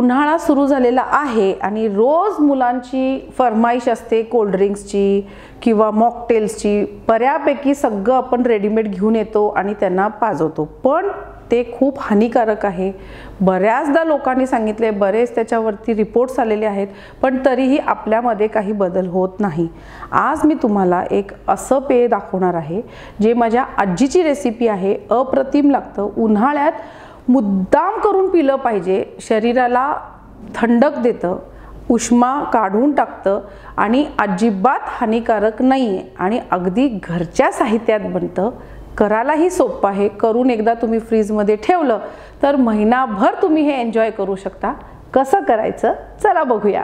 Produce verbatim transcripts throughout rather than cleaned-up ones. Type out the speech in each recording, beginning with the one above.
उन्हाळा सुरू झालेला आहे आणि रोज मुलांची फरमाईश असते कोल्ड्रिंक्सची किंवा मॉकटेल्सची। बऱ्यापैकी सगळं आपण रेडीमेड घेऊन येतो आणि त्यांना पाजवतो, पण ते खूप हानिकारक आहे। बऱ्याचदा लोकांनी सांगितले, बरेच त्याच्यावरती रिपोर्ट्स आलेले आहेत, पण तरीही आपल्यामध्ये काही बदल होत नाही। आज मी तुम्हाला एक असं पेय दाखवणार आहे जे माझ्या आजीची रेसिपी आहे। अप्रतिम लागतं, उन्हाळ्यात मुद्दाम करून पिलं पाहिजे। शरीराला थंडक देतं, उष्मा काढून टाकतं आणि अजिबात हानिकारक नाही आहे आणि अगदी घरच्या साहित्यात बनतं। करायलाही सोपं आहे। करून एकदा तुम्ही फ्रीजमध्ये ठेवलं तर महिनाभर तुम्ही हे एन्जॉय करू शकता। कसं करायचं चला बघूया।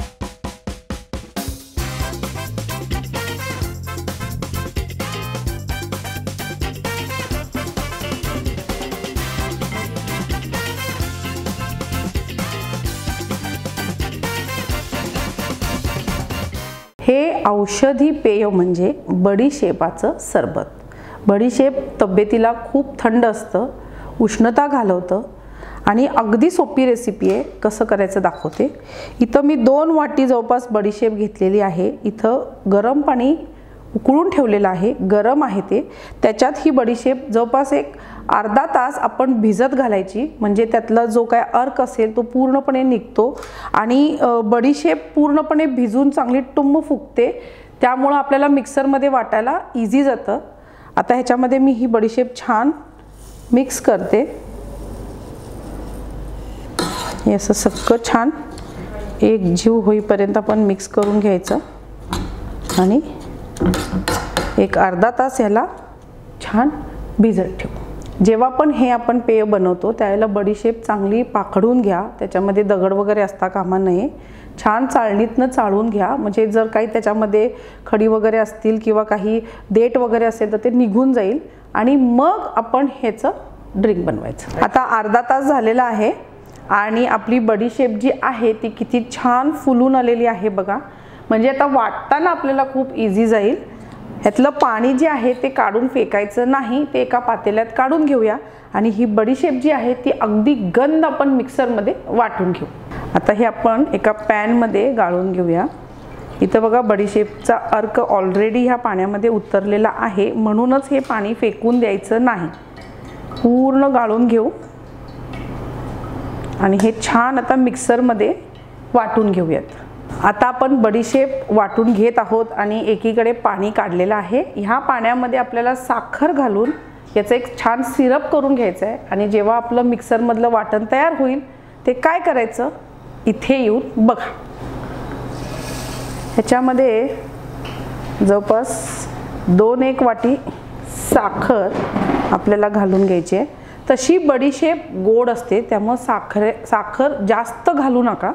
हे औषधी पेय म्हणजे बडीशेपाचं सरबत। बडीशेप तब्येतीला खूप थंड असतं, उष्णता घालवतं आणि अगदी सोपी रेसिपी आहे। कसं करायचं दाखवते। इथं मी दोन वाटी जवळपास बडीशेप घेतलेली आहे। इथं गरम पाणी उकळून ठेवलेलं आहे, गरम आहे ते। त्याच्यात ही बडीशेप जवळपास एक अर्धा तास आपण भिजत घालायची, म्हणजे त्यातला जो काय अर्क असेल तो पूर्णपणे निघतो आणि बडीशेप पूर्णपणे भिजून चांगली टुम्म फुगते, त्यामुळे आपल्याला मिक्सरमध्ये वाटायला इझी जातं। आता ह्याच्यामध्ये मी ही बडीशेप छान मिक्स करते। हे असं सगळं छान एक जीव होईपर्यंत आपण मिक्स करून घ्यायचं आणि एक अर्धा तास याला छान भिजत ठेवू। जेव्हा पण हे आपण पेय बनवतो त्यावेळेला बडीशेप चांगली पाखडून घ्या, त्याच्यामध्ये दगड वगैरे असता कामा नये। छान चाळणीतनं चाळून घ्या, म्हणजे जर काही त्याच्यामध्ये खडी वगैरे असतील किंवा काही देठ वगैरे असेल तर ते निघून जाईल आणि मग आपण ह्याचं ड्रिंक बनवायचं। आता अर्धा तास झालेला आहे आणि आपली बडीशेप जी आहे ती किती छान फुलून आलेली आहे बघा, म्हणजे आता वाटताना आपल्याला खूप इझी जाईल। ह्यातलं पाणी जे आहे ते काढून फेकायचं नाही, ते एका पातेल्यात काढून घेऊया आणि ही बडीशेप जी आहे ती अगदी गंध आपण मिक्सरमध्ये वाटून घेऊ। आता हे आपण एका पॅनमध्ये गाळून घेऊया। इथं बघा बडीशेपचा अर्क ऑलरेडी ह्या पाण्यामध्ये उतरलेला आहे, म्हणूनच हे पाणी फेकून द्यायचं नाही, पूर्ण गाळून घेऊ आणि हे छान आता मिक्सरमध्ये वाटून घेऊयात। आता आपण बडीशेप वाटून घेत आहोत आणि एकीकडे पाणी काढलेलं आहे। ह्या पाण्यामध्ये आपल्याला साखर घालून याचं एक छान सिरप करून घ्यायचं आहे आणि जेव्हा आपलं मिक्सरमधलं वाटण तयार होईल ते काय करायचं, इथे येऊन बघा। ह्याच्यामध्ये जवळपास दोन एक वाटी साखर आपल्याला घालून घ्यायची आहे। तशी बडीशेप गोड असते त्यामुळे साखर साखर जास्त घालू नका,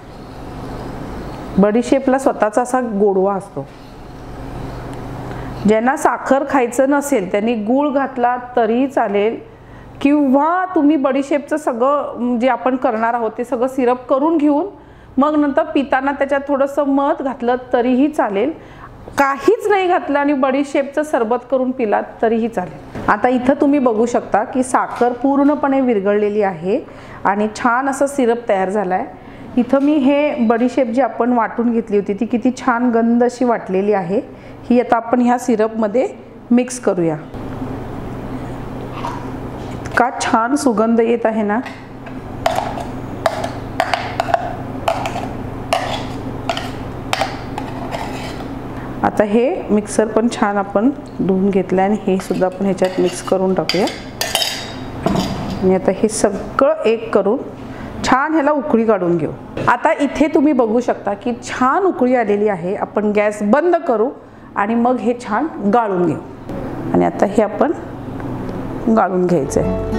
बडीशेपला स्वतःचा असा गोडवा असतो। ज्यांना साखर खायचं नसेल त्यांनी गूळ घातला तरी चालेल, किंवा तुम्ही बडीशेपचं सगळं जे आपण करणार आहोत ते सगळं सिरप करून घेऊन मग नंतर पिताना त्याच्यात थोडंसं मध घातलं तरीही चालेल। काहीच नाही घातलं आणि बडीशेपचं सरबत करून पिलात तरीही चालेल। आता इथं तुम्ही बघू शकता की साखर पूर्णपणे विरघळलेली आहे आणि छान असं सिरप तयार झाला आहे। इथं मी हे बडीशेप जी आपण वाटून घेतली होती ती किती छान गंध अशी वाटलेली आहे, ही आता आपण ह्या सिरपमध्ये मिक्स करूया। इतका छान सुगंध येत आहे ना। आता हे मिक्सर पण छान आपण धुवून घेतलं आणि हे सुद्धा आपण ह्याच्यात मिक्स करून टाकूया आणि आता हे सगळं एक करून छान ह्याला उकळी काढून घेऊ। आता इथे तुम्ही बघू शकता की छान उकळी आलेली आहे। आपण गॅस बंद करू आणि मग हे छान गाळून घेऊ आणि आता हे आपण गाळून घ्यायचं आहे।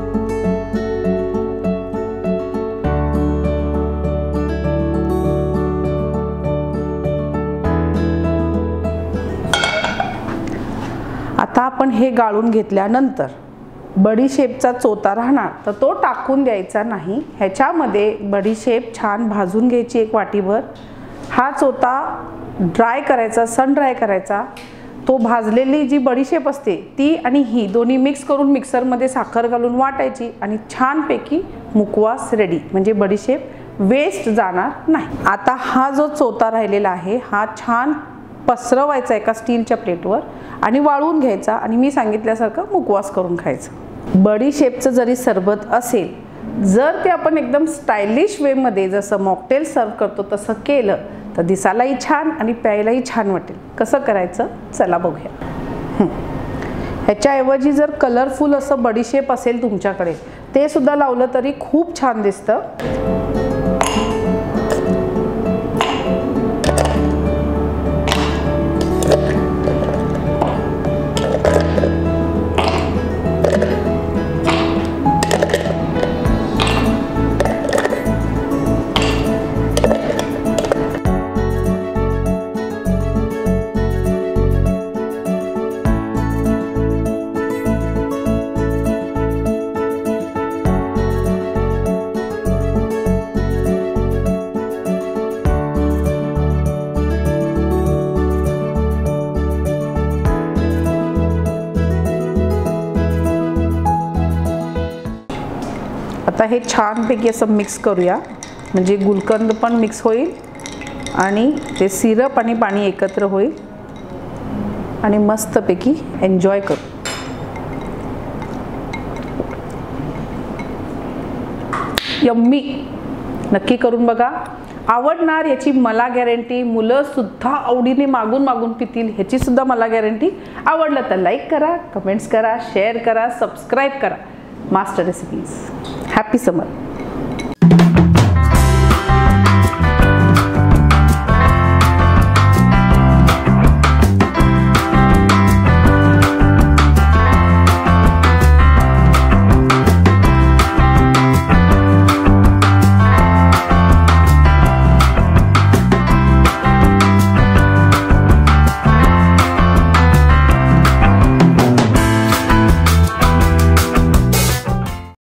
आता आपण हे गाळून घेतल्यानंतर बडीशेपचा चोथा राहणार तर तो टाकून द्यायचा नाही। ह्याच्यामध्ये बडीशेप छान भाजून घ्यायची एक वाटीभर। हा चोथा ड्राय करायचा, सन ड्राय करायचा तो भाजलेली जी बडीशेप असते ती आणि ही दोन्ही मिक्स करून मिक्सरमध्ये साखर घालून वाटायची आणि छानपैकी मुखवास रेडी, म्हणजे बडीशेप वेस्ट जाणार नाही। आता हा जो चोथा राहिलेला आहे हा छान पसरवायचा एका स्टीलच्या प्लेटवर आणि वाळवून घ्यायचा आणि मी सांगितल्यासारखं मुखवास करून खायचं। बडीशेपचं जरी सरबत असेल, जर ते आपण एकदम स्टायलिश वेमध्ये जसं मॉकटेल सर्व करतो तसं केलं तर दिसायलाही छान आणि प्यायलाही छान वाटेल। कसं करायचं चला बघूया। ह्याच्याऐवजी जर कलरफुल असं बडीशेप असेल तुमच्याकडे, ते सुद्धा लावलं तरी खूप छान दिसतं। आता हे छानपैकी असं मिक्स करूया, म्हणजे गुलकंद पण मिक्स होईल आणि ते सिरप आणि पाणी एकत्र होईल आणि मस्तपैकी एन्जॉय करू। यम्मी, नक्की करून बघा, आवडणार याची मला गॅरंटी। मुलं सुद्धा आवडीने मागून मागून पितील ह्याची सुद्धा मला गॅरंटी। आवडलं तर लाईक करा, कमेंट्स करा, शेअर करा, सबस्क्राईब करा। Master recipes. हॅपी समर।